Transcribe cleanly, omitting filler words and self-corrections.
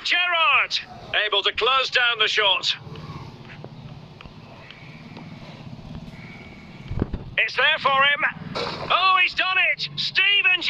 Gerrard, able to close down the shot. It's there for him. Oh, he's done it! Stephen